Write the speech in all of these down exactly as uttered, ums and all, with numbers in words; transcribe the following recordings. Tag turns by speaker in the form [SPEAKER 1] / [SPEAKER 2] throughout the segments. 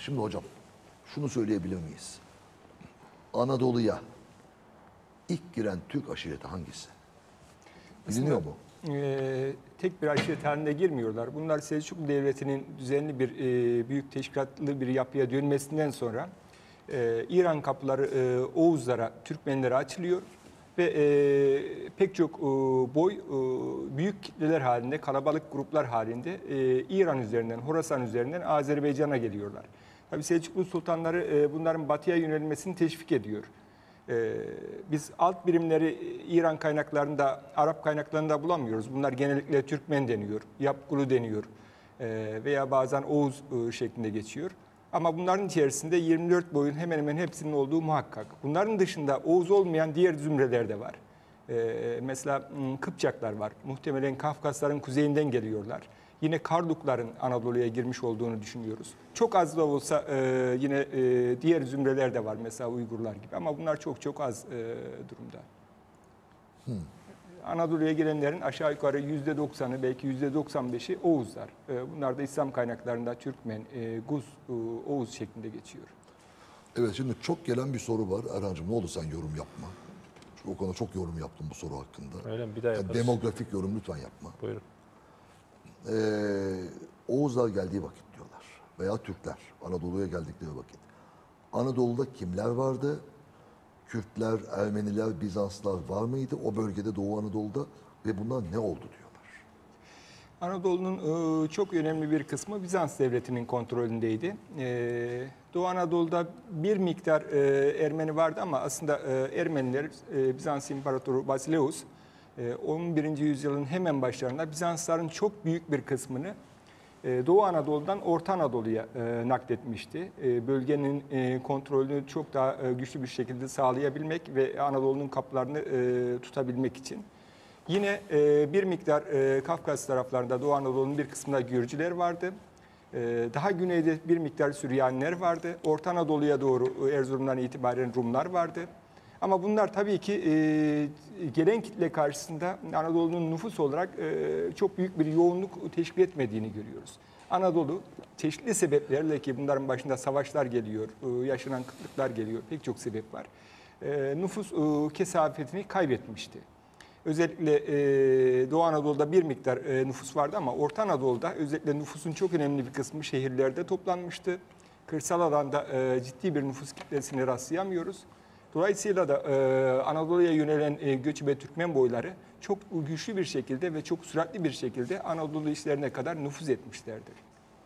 [SPEAKER 1] Şimdi hocam şunu söyleyebilir miyiz? Anadolu'ya ilk giren Türk aşireti hangisi? Biliniyor mu?
[SPEAKER 2] E, tek bir aşiret halinde girmiyorlar. Bunlar Selçuklu Devleti'nin düzenli bir e, büyük teşkilatlı bir yapıya dönmesinden sonra e, İran kapıları e, Oğuzlara, Türkmenlere açılıyor ve e, pek çok e, boy e, büyük kitleler halinde, kalabalık gruplar halinde e, İran üzerinden, Horasan üzerinden Azerbaycan'a geliyorlar. Tabii Selçuklu sultanları e, bunların batıya yönelmesini teşvik ediyor. Ee, biz alt birimleri İran kaynaklarında, Arap kaynaklarında bulamıyoruz. Bunlar genellikle Türkmen deniyor, Yapgulu deniyor ee, veya bazen Oğuz e, şeklinde geçiyor. Ama bunların içerisinde yirmi dört boyun hemen hemen hepsinin olduğu muhakkak. Bunların dışında Oğuz olmayan diğer zümreler de var. Ee, mesela Kıpçaklar var. Muhtemelen Kafkasların kuzeyinden geliyorlar. Yine Kardukların Anadolu'ya girmiş olduğunu düşünüyoruz. Çok az da olsa e, yine e, diğer zümreler de var mesela Uygurlar gibi ama bunlar çok çok az e, durumda. Hmm. Anadolu'ya gelenlerin aşağı yukarı yüzde doksanı belki yüzde doksan beşi Oğuzlar. E, bunlar da İslam kaynaklarında Türkmen, e, Guz, e, Oğuz şeklinde geçiyor.
[SPEAKER 1] Evet, şimdi çok gelen bir soru var. Erhan'cığım ne olur sen yorum yapma. Çünkü o konuda çok yorum yaptım bu soru hakkında.
[SPEAKER 3] Öyle mi? Bir daha
[SPEAKER 1] Yani
[SPEAKER 3] yaparız.
[SPEAKER 1] demografik yorum lütfen yapma.
[SPEAKER 3] Buyurun.
[SPEAKER 1] Ee, Oğuzlar geldiği vakit diyorlar veya Türkler Anadolu'ya geldikleri vakit. Anadolu'da kimler vardı? Kürtler, Ermeniler, Bizanslar var mıydı o bölgede Doğu Anadolu'da ve bunlar ne oldu diyorlar.
[SPEAKER 2] Anadolu'nun çok önemli bir kısmı Bizans devletinin kontrolündeydi. Doğu Anadolu'da bir miktar Ermeni vardı ama aslında Ermeniler Bizans İmparatoru Basileus on birinci yüzyılın hemen başlarında Bizansların çok büyük bir kısmını Doğu Anadolu'dan Orta Anadolu'ya nakletmişti. Bölgenin kontrolünü çok daha güçlü bir şekilde sağlayabilmek ve Anadolu'nun kapılarını tutabilmek için. Yine bir miktar Kafkas taraflarında Doğu Anadolu'nun bir kısmında Gürcüler vardı. Daha güneyde bir miktar Süryaniler vardı. Orta Anadolu'ya doğru Erzurum'dan itibaren Rumlar vardı. Ama bunlar tabii ki e, gelen kitle karşısında Anadolu'nun nüfus olarak e, çok büyük bir yoğunluk teşkil etmediğini görüyoruz. Anadolu çeşitli sebeplerle ki bunların başında savaşlar geliyor, e, yaşanan kıtlıklar geliyor, pek çok sebep var. E, nüfus e, kesafetini kaybetmişti. Özellikle e, Doğu Anadolu'da bir miktar e, nüfus vardı ama Orta Anadolu'da özellikle nüfusun çok önemli bir kısmı şehirlerde toplanmıştı. Kırsal alanda e, ciddi bir nüfus kitlesine rastlayamıyoruz. Dolayısıyla da e, Anadolu'ya yönelen e, göçebe Türkmen boyları çok güçlü bir şekilde ve çok süratli bir şekilde Anadolu işlerine kadar nüfuz etmişlerdir.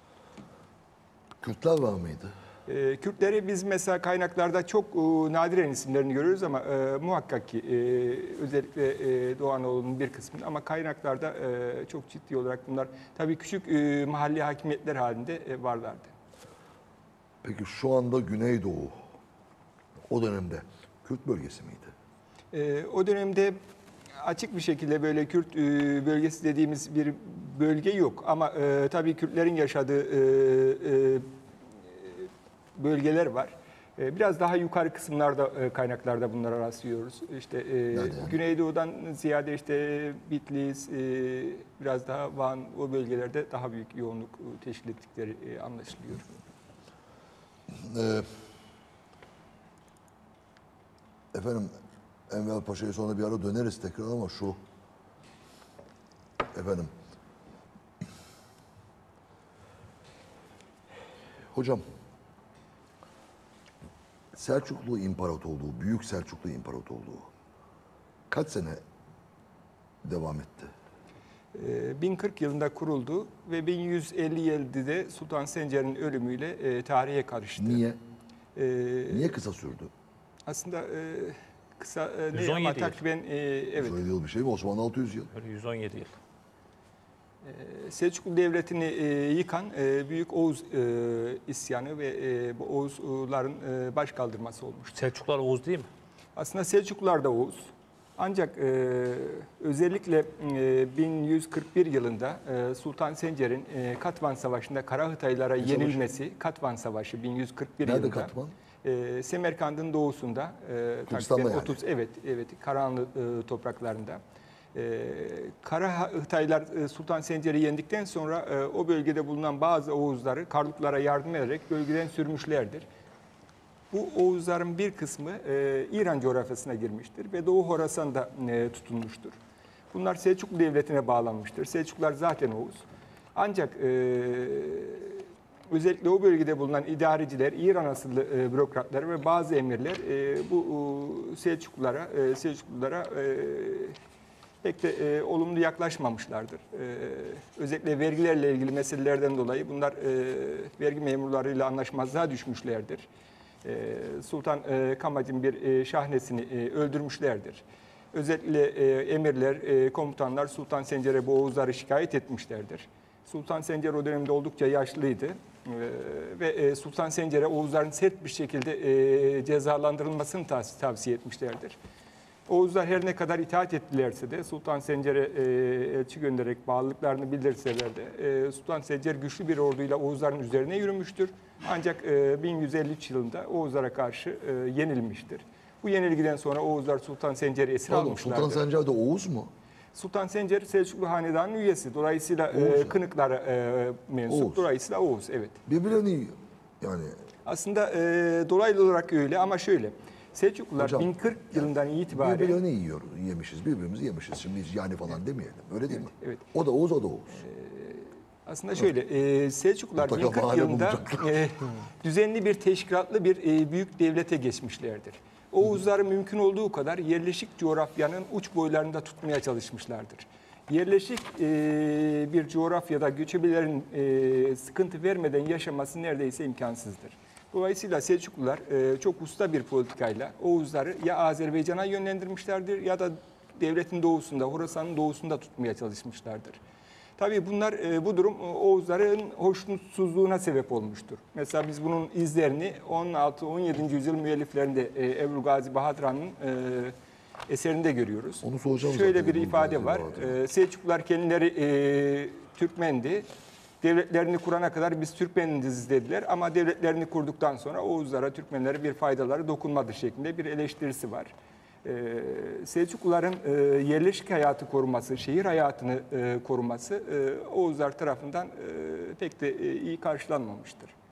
[SPEAKER 1] Kürtler var mıydı?
[SPEAKER 2] E, Kürtleri biz mesela kaynaklarda çok e, nadiren isimlerini görüyoruz ama e, muhakkak ki e, özellikle e, Doğu Anadolu'nun bir kısmını ama kaynaklarda e, çok ciddi olarak bunlar tabii küçük e, mahalli hakimiyetler halinde e, varlardı.
[SPEAKER 1] Peki şu anda Güneydoğu o dönemde Kürt bölgesi miydi?
[SPEAKER 2] E, o dönemde açık bir şekilde böyle Kürt e, bölgesi dediğimiz bir bölge yok. Ama e, tabii Kürtlerin yaşadığı e, e, bölgeler var. E, biraz daha yukarı kısımlarda e, kaynaklarda bunlara rastlıyoruz. İşte e,
[SPEAKER 1] yani?
[SPEAKER 2] Güneydoğu'dan ziyade işte Bitlis, e, biraz daha Van o bölgelerde daha büyük yoğunluk teşkil ettikleri e, anlaşılıyor.
[SPEAKER 1] Ee, efendim Enver Paşa'ya sonra bir ara döneriz tekrar ama şu efendim hocam Selçuklu İmparatorluğu, Büyük Selçuklu İmparatorluğu kaç sene devam etti?
[SPEAKER 2] bin kırk yılında kuruldu ve bin yüz elli yedide Sultan Sencer'in ölümüyle e, tarihe karıştı.
[SPEAKER 1] Niye?
[SPEAKER 2] E,
[SPEAKER 1] Niye kısa sürdü?
[SPEAKER 2] Aslında e, kısa e, ne
[SPEAKER 3] yüz on yedi
[SPEAKER 2] ama
[SPEAKER 3] yıl.
[SPEAKER 2] takriben e, evet.
[SPEAKER 1] yüz on yedi yıl bir şey mi? Osmanlı altı yüz yıl.
[SPEAKER 3] Öyle yüz on yedi yıl.
[SPEAKER 2] E, Selçuklu Devleti'ni e, yıkan e, Büyük Oğuz e, isyanı ve e, bu Oğuzların e, baş kaldırması olmuştu.
[SPEAKER 3] Selçuklular Oğuz değil mi?
[SPEAKER 2] Aslında Selçuklular da Oğuz. Ancak e, özellikle e, bin yüz kırk bir yılında e, Sultan Sencer'in e, Katvan Savaşı'nda Karahıtaylara
[SPEAKER 1] Ne
[SPEAKER 2] yenilmesi, savaşı? Katvan Savaşı bin yüz kırk bir
[SPEAKER 1] Nerede
[SPEAKER 2] yılında.
[SPEAKER 1] Katvan?
[SPEAKER 2] E, Semerkand'ın doğusunda, e,
[SPEAKER 1] Kürtistan'da
[SPEAKER 2] takriben
[SPEAKER 1] yani.
[SPEAKER 2] otuz evet evet Karahanlı e, topraklarında. E, Kara Hıhtaylar e, Sultan Sencer'i yendikten sonra e, o bölgede bulunan bazı Oğuzları Karluklara yardım ederek bölgeden sürmüşlerdir. Bu Oğuzların bir kısmı e, İran coğrafyasına girmiştir ve Doğu Horasan'da e, tutulmuştur. Bunlar Selçuklu Devleti'ne bağlanmıştır. Selçuklular zaten Oğuz. Ancak e, özellikle o bölgede bulunan idareciler, İran asıllı e, bürokratlar ve bazı emirler e, bu e, Selçuklulara, e, Selçuklulara e, pek de e, olumlu yaklaşmamışlardır. E, özellikle vergilerle ilgili meselelerden dolayı bunlar e, vergi memurlarıyla anlaşmazlığa düşmüşlerdir. E, Sultan e, Kamad'ın bir e, şahnesini e, öldürmüşlerdir. Özellikle e, emirler, e, komutanlar Sultan Sencer'e bu Oğuzları şikayet etmişlerdir. Sultan Sencer o dönemde oldukça yaşlıydı e, ve e, Sultan Sencer'e Oğuzların sert bir şekilde e, cezalandırılmasını tav- tavsiye etmişlerdir. Oğuzlar her ne kadar itaat ettilerse de Sultan Sencer'e e, elçi göndererek bağlılıklarını bildirseler de e, Sultan Sencer güçlü bir orduyla Oğuzların üzerine yürümüştür. Ancak e, bin yüz elli üç yılında Oğuzlara karşı e, yenilmiştir. Bu yenilgiden sonra Oğuzlar Sultan Sencer'i esir
[SPEAKER 1] Pardon,
[SPEAKER 2] almışlardır.
[SPEAKER 1] Sultan Sencer de Oğuz mu?
[SPEAKER 2] Sultan Sencer Selçuklu Hanedanı'nın üyesi. Dolayısıyla e,
[SPEAKER 1] Oğuz.
[SPEAKER 2] Kınıklara e, mensup.
[SPEAKER 1] Oğuz.
[SPEAKER 2] Dolayısıyla Oğuz, evet.
[SPEAKER 1] Birbirlerini yani
[SPEAKER 2] Aslında e, dolaylı olarak öyle ama şöyle. Selçuklular
[SPEAKER 1] Hocam,
[SPEAKER 2] bin kırk yılından itibaren...
[SPEAKER 1] birbirlerini yiyor, yemişiz, birbirimizi yemişiz. Şimdi hiç yani falan demeyelim. Öyle değil mi?
[SPEAKER 2] evet.
[SPEAKER 1] O da Oğuz, o da Oğuz.
[SPEAKER 2] Aslında şöyle, e, Selçuklular
[SPEAKER 1] Mutlaka
[SPEAKER 2] bin kırk
[SPEAKER 1] bahane
[SPEAKER 2] yılında
[SPEAKER 1] bulacaklar.
[SPEAKER 2] e, düzenli bir teşkilatlı bir e, büyük devlete geçmişlerdir. Oğuzları mümkün olduğu kadar yerleşik coğrafyanın uç boylarında tutmaya çalışmışlardır. Yerleşik e, bir coğrafyada göçebelerin e, sıkıntı vermeden yaşaması neredeyse imkansızdır. Dolayısıyla Selçuklular e, çok usta bir politikayla Oğuzları ya Azerbaycan'a yönlendirmişlerdir ya da devletin doğusunda, Horasan'ın doğusunda tutmaya çalışmışlardır. Tabii bunlar e, bu durum Oğuzların hoşnutsuzluğuna sebep olmuştur. Mesela biz bunun izlerini on altı on yedinci yüzyıl müelliflerinde e, Ebru Gazi Bahadır Han'ın e, eserinde görüyoruz.
[SPEAKER 1] Onu soracağım
[SPEAKER 2] Şöyle
[SPEAKER 1] zaten,
[SPEAKER 2] bir
[SPEAKER 1] Ebru
[SPEAKER 2] ifade
[SPEAKER 1] Gazi
[SPEAKER 2] var.
[SPEAKER 1] Bahadır.
[SPEAKER 2] E, Selçuklular kendileri e, Türkmendi. Devletlerini kurana kadar biz Türkmeniz dediler ama devletlerini kurduktan sonra Oğuzlara, Türkmenlere bir faydaları dokunmadı şeklinde bir eleştirisi var. Ee, Selçukluların e, yerleşik hayatı koruması, şehir hayatını e, koruması e, Oğuzlar tarafından e, pek de e, iyi karşılanmamıştır.